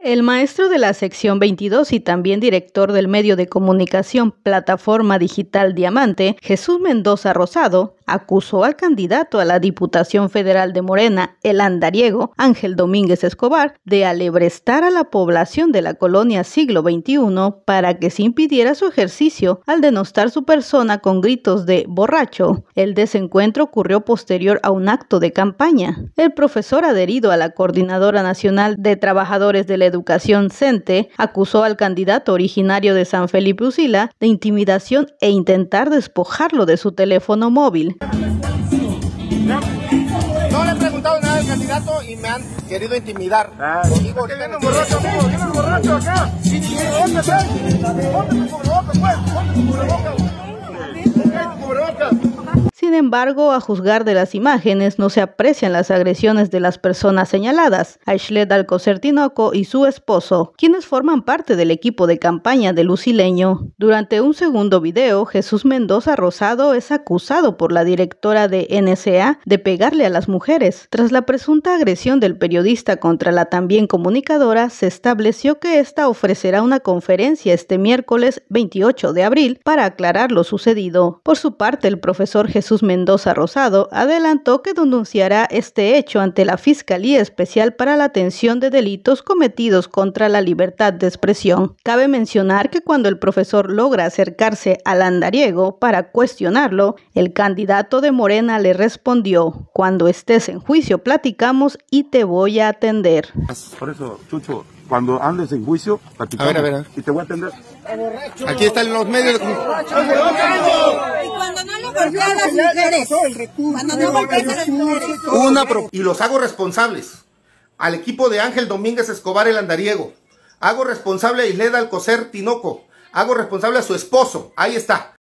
El maestro de la sección 22 y también director del medio de comunicación Plataforma Digital Diamante, Jesús Mendoza Rosado, acusó al candidato a la Diputación Federal de Morena, el andariego, Ángel Domínguez Escobar, de alebrestar a la población de la colonia Siglo XXI para que se impidiera su ejercicio al denostar su persona con gritos de borracho. El desencuentro ocurrió posterior a un acto de campaña. El profesor adherido a la Coordinadora Nacional de Trabajadores de la Educación CENTE acusó al candidato originario de San Felipe Usila de intimidación e intentar despojarlo de su teléfono móvil. No le he preguntado nada al candidato y me han querido intimidar. Digo, viene un borracho, amigo, viene un borracho acá. ¿Dónde estás? Ponte tu cubrebocas, pues. Ponte tu cubrebocas. Sin embargo, a juzgar de las imágenes, no se aprecian las agresiones de las personas señaladas, Aishlet Alcocer Tinoco y su esposo, quienes forman parte del equipo de campaña del usileño. Durante un segundo video, Jesús Mendoza Rosado es acusado por la directora de NSA de pegarle a las mujeres. Tras la presunta agresión del periodista contra la también comunicadora, se estableció que ésta ofrecerá una conferencia este miércoles 28 de abril para aclarar lo sucedido. Por su parte, el profesor Jesús Mendoza Rosado adelantó que denunciará este hecho ante la Fiscalía Especial para la Atención de Delitos Cometidos contra la Libertad de Expresión. Cabe mencionar que cuando el profesor logra acercarse al andariego para cuestionarlo, el candidato de Morena le respondió: "Cuando estés en juicio platicamos y te voy a atender". Por eso, Chucho, cuando andes en juicio, platicamos A ver. Y te voy a atender. Aquí están los medios de comunicación. Y cuando no lo golpea a las mujeres, cuando no golpea a las mujeres. Y los hago responsables. Al equipo de Ángel Domínguez Escobar, el andariego. Hago responsable a Aishlet Alcocer Tinoco. Hago responsable a su esposo. Ahí está.